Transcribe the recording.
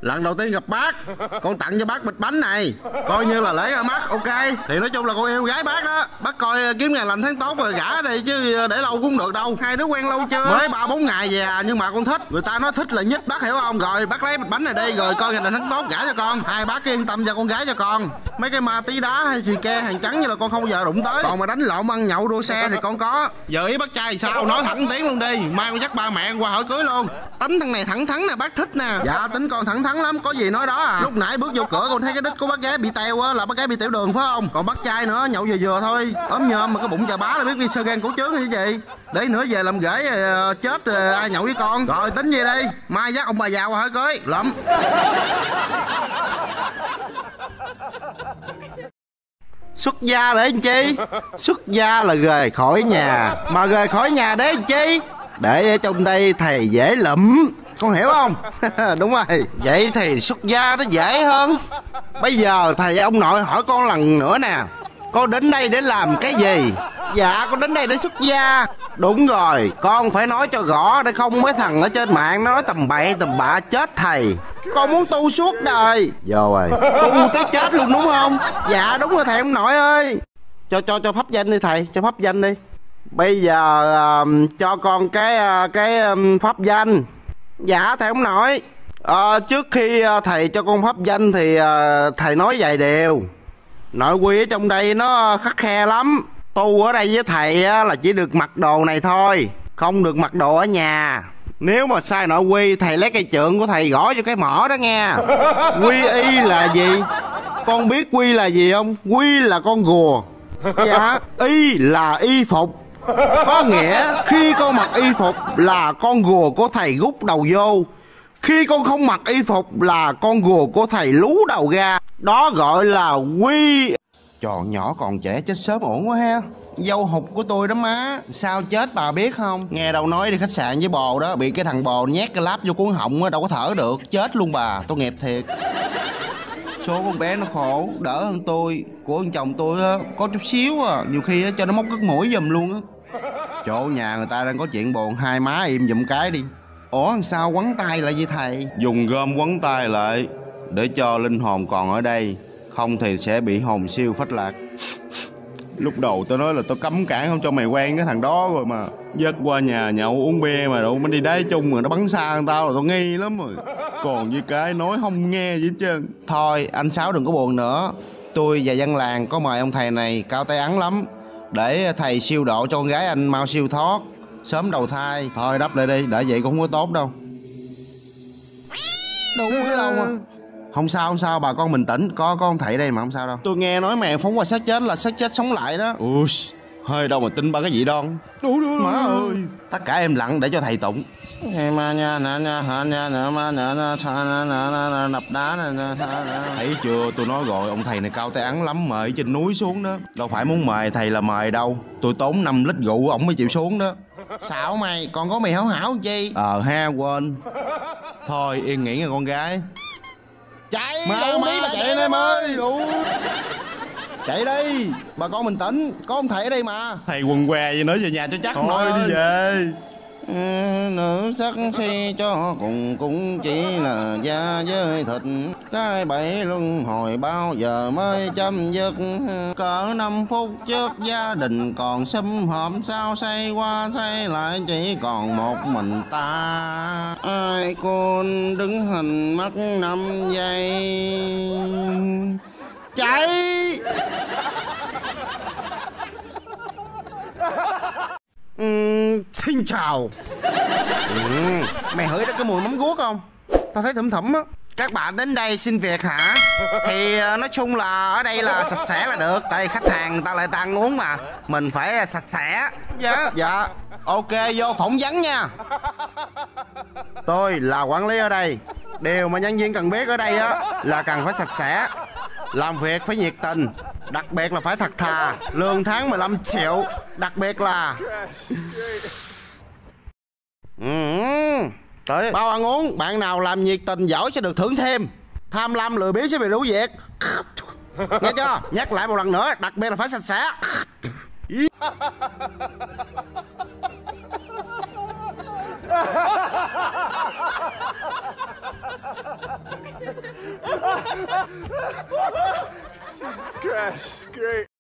lần đầu tiên gặp bác, con tặng cho bác bịch bánh này, coi như là lễ ra mắt, ok. Thì nói chung là con yêu gái bác đó, bác coi kiếm ngày lành tháng tốt rồi gả đi chứ để lâu cũng không được đâu. Hai đứa quen lâu chưa? Mới 3-4 ngày về à, nhưng mà con thích. Người ta nói thích là nhất, bác hiểu không? Rồi bác lấy bịch bánh này đi, rồi coi ngày lành tháng tốt gả cho con. Hai bác yên tâm cho con gái cho con. Mấy cái ma tí đá hay xì ke hàng trắng như là con không bao giờ đụng tới. Còn mà đánh lộn ăn nhậu đua xe thì con có. Giờ ý bác trai sao nói thẳng tiếng luôn đi, mai con dắt ba mẹ qua hỏi cưới luôn. Tính thằng này thẳng thắn nè, bác thích nè. Dạ tính con thẳng thắn lắm, có gì nói đó à. Lúc nãy bước vô cửa con thấy cái đít của bác gái bị teo á, là bác gái bị tiểu đường phải không? Còn bác trai nữa nhậu vừa thôi, ốm nhôm mà cái bụng chà bá là biết đi sơ gan cổ trướng hay gì. Để nữa về làm rể chết ai nhậu với con. Rồi tính gì đi, mai dắt ông bà già qua hỏi cưới lắm. Xuất gia để làm chi? Xuất gia là rời khỏi nhà. Mà rời khỏi nhà để làm chi? Để ở trong đây thầy dễ lụm. Con hiểu không? Đúng rồi. Vậy thì xuất gia nó dễ hơn. Bây giờ thầy ông nội hỏi con lần nữa nè, con đến đây để làm cái gì? Dạ con đến đây để xuất gia. Đúng rồi, con phải nói cho rõ để không mấy thằng ở trên mạng nó nói tầm bậy tầm bạ chết thầy. Con muốn tu suốt đời. Vô rồi. Tu tới chết luôn đúng không? Dạ đúng rồi thầy ông nội ơi. Cho pháp danh đi thầy, cho pháp danh đi. Bây giờ cho con cái pháp danh. Dạ thầy ông nội. Trước khi thầy cho con pháp danh thì thầy nói vài điều. Nội quy ở trong đây nó khắt khe lắm. Tu ở đây với thầy là chỉ được mặc đồ này thôi, không được mặc đồ ở nhà. Nếu mà sai nội quy thầy lấy cây chượng của thầy gõ cho cái mỏ đó nghe. Quy y là gì? Con biết quy là gì không? Quy là con rùa. Dạ. Y là y phục. Có nghĩa khi con mặc y phục là con rùa của thầy rút đầu vô. Khi con không mặc y phục là con rùa của thầy lú đầu ra. Đó gọi là quy. Trò nhỏ còn trẻ chết sớm ổn quá ha. Dâu hụt của tôi đó má. Sao chết bà biết không? Nghe đâu nói đi khách sạn với bồ đó, bị cái thằng bồ nhét cái láp vô cuốn họng á, đâu có thở được. Chết luôn bà, tôi nghiệp thiệt. Số con bé nó khổ, đỡ hơn tôi. Của ông chồng tôi á, có chút xíu à. Nhiều khi á, cho nó móc cái mũi giùm luôn á. Chỗ nhà người ta đang có chuyện buồn, hai má im giùm cái đi. Ủa sao quấn tay lại vậy thầy? Dùng gom quấn tay lại để cho linh hồn còn ở đây, không thì sẽ bị hồn siêu phách lạc. Lúc đầu tao nói là tao cấm cản không cho mày quen cái thằng đó rồi mà. Dắt qua nhà nhậu uống bia mà đâu mới đi đá chung rồi nó bắn xa hơn tao là tao nghi lắm rồi. Còn với cái nói không nghe gì hết trơn. Thôi anh Sáu đừng có buồn nữa. Tôi và dân làng có mời ông thầy này cao tay ắng lắm, để thầy siêu độ cho con gái anh mau siêu thoát, sớm đầu thai. Thôi đắp lại đi, đã vậy cũng không có tốt đâu. Đâu có lâu mà. Không sao bà con bình tĩnh, có ông thầy đây mà không sao đâu. Tôi nghe nói mẹ phóng qua xác chết là xác chết sống lại đó. Ui, hơi đâu mà tin ba cái gì đoan. Má ơi. Tất cả em lặng để cho thầy tụng. Thấy chưa, tôi nói rồi, ông thầy này cao tay ắng lắm, mời trên núi xuống đó. Đâu phải muốn mời thầy là mời đâu. Tôi tốn 5 lít rượu ổng mới chịu xuống đó. Xạo mày, còn có mày hảo hảo chi? Ha quên. Thôi yên nghỉ nha con gái. Chạy mà chạy em ơi, đủ. Chạy đi, bà con bình tĩnh, có ông thầy ở đây mà. Thầy quần què gì nữa, về nhà cho chắc. Thôi đi về. Nữ sắc si cho cùng cũng chỉ là da với thịt. Cái bẫy luân hồi bao giờ mới chấm dứt. Cỡ 5 phút trước gia đình còn sum họp, sao xây qua xây lại chỉ còn một mình ta. Ai con đứng hình mất 5 giây. Chạy. Xin chào. Mày hửi ra cái mùi mắm guốc không? Tao thấy thủm thủm á. Các bạn đến đây xin việc hả? Thì nói chung là ở đây là sạch sẽ là được. Tại khách hàng người ta lại ta ăn uống mà, mình phải sạch sẽ. Dạ. Ok, vô phỏng vấn nha. Tôi là quản lý ở đây. Điều mà nhân viên cần biết ở đây á là cần phải sạch sẽ, làm việc phải nhiệt tình, đặc biệt là phải thật thà. Lương tháng 15 triệu. Đặc biệt là tới bao ăn uống. Bạn nào làm nhiệt tình giỏi sẽ được thưởng thêm. Tham lam lười biếng sẽ bị đuổi việc. Nghe chưa? Nhắc lại một lần nữa, đặc biệt là phải sạch sẽ. Jesus Christ, great.